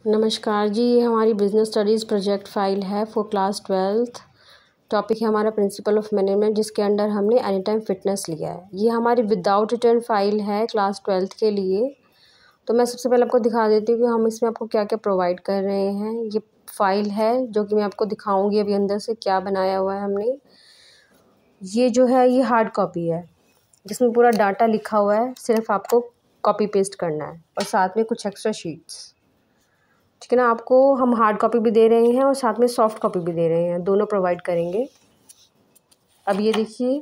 नमस्कार जी, ये हमारी बिज़नेस स्टडीज़ प्रोजेक्ट फ़ाइल है फॉर क्लास 12th। टॉपिक है हमारा प्रिंसिपल ऑफ मैनेजमेंट, जिसके अंडर हमने एनी टाइम फिटनेस लिया है। ये हमारी विदाउट रिटर्न फ़ाइल है क्लास 12th के लिए। तो मैं सबसे पहले आपको दिखा देती हूँ कि हम इसमें आपको क्या क्या प्रोवाइड कर रहे हैं। ये फ़ाइल है जो कि मैं आपको दिखाऊँगी अभी अंदर से क्या बनाया हुआ है हमने। ये जो है ये हार्ड कॉपी है जिसमें पूरा डाटा लिखा हुआ है, सिर्फ आपको कॉपी पेस्ट करना है और साथ में कुछ एक्स्ट्रा शीट्स। ठीक है ना। आपको हम हार्ड कॉपी भी दे रहे हैं और साथ में सॉफ्ट कॉपी भी दे रहे हैं, दोनों प्रोवाइड करेंगे। अब ये देखिए,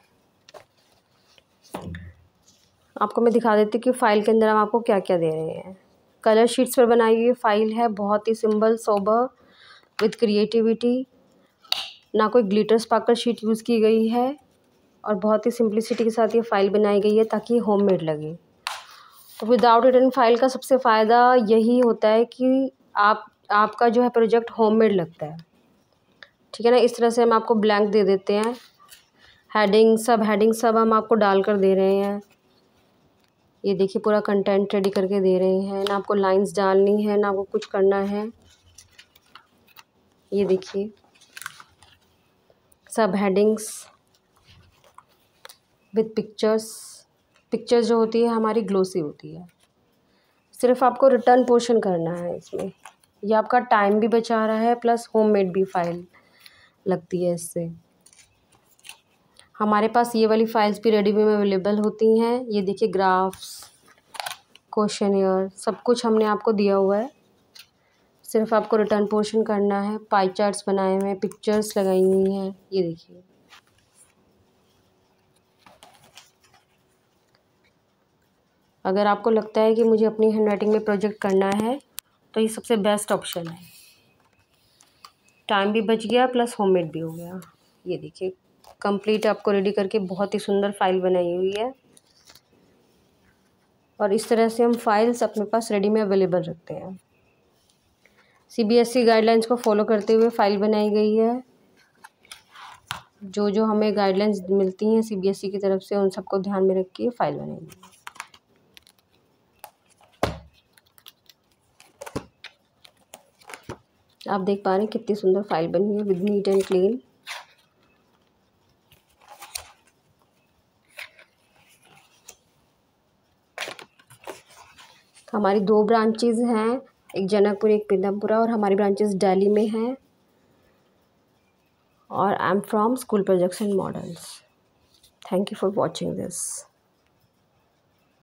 आपको मैं दिखा देती हूँ कि फ़ाइल के अंदर हम आपको क्या क्या दे रहे हैं। कलर शीट्स पर बनाई हुई फ़ाइल है, बहुत ही सिंपल सोबर विद क्रिएटिविटी। ना कोई ग्लिटर स्पार्कल शीट यूज़ की गई है और बहुत ही सिंप्लिसिटी के साथ ये फ़ाइल बनाई गई है ताकि होममेड लगे। तो विदाउट रिटर्न फ़ाइल का सबसे फ़ायदा यही होता है कि आपका जो है प्रोजेक्ट होममेड लगता है। ठीक है ना। इस तरह से हम आपको ब्लैंक दे देते हैं। हेडिंग सब हम आपको डाल कर दे रहे हैं। ये देखिए, पूरा कंटेंट रेडी करके दे रहे हैं। ना आपको लाइंस डालनी है, ना आपको कुछ करना है। ये देखिए, सब हेडिंग्स विद पिक्चर्स जो होती है हमारी ग्लोसी होती है। सिर्फ आपको रिटर्न पोर्शन करना है इसमें। ये आपका टाइम भी बचा रहा है, प्लस होममेड भी फ़ाइल लगती है इससे। हमारे पास ये वाली फ़ाइल्स भी रेडी में अवेलेबल होती हैं। ये देखिए, ग्राफ्स, क्वेश्चनियर, सब कुछ हमने आपको दिया हुआ है। सिर्फ आपको रिटर्न पोर्शन करना है। पाई चार्ट्स बनाए हुए हैं, पिक्चर्स लगाई हुई हैं। ये देखिए, अगर आपको लगता है कि मुझे अपनी हैंडराइटिंग में प्रोजेक्ट करना है तो ये सबसे बेस्ट ऑप्शन है। टाइम भी बच गया, प्लस होममेड भी हो गया। ये देखिए, कंप्लीट आपको रेडी करके बहुत ही सुंदर फ़ाइल बनाई हुई है। और इस तरह से हम फाइल्स अपने पास रेडी में अवेलेबल रखते हैं। CBSE गाइडलाइंस को फॉलो करते हुए फ़ाइल बनाई गई है। जो हमें गाइडलाइंस मिलती हैं CBSE की तरफ से, उन सबको ध्यान में रख के फ़ाइल बनाई गई है। आप देख पा रहे हैं कितनी सुंदर फ़ाइल बनी है विद नीट एंड क्लीन। हमारी 2 ब्रांचेज़ हैं, एक जनकपुर, एक पीतमपुरा, और हमारी ब्रांचेज़ दिल्ली में हैं। और I am from school projects and models. Thank you for watching this.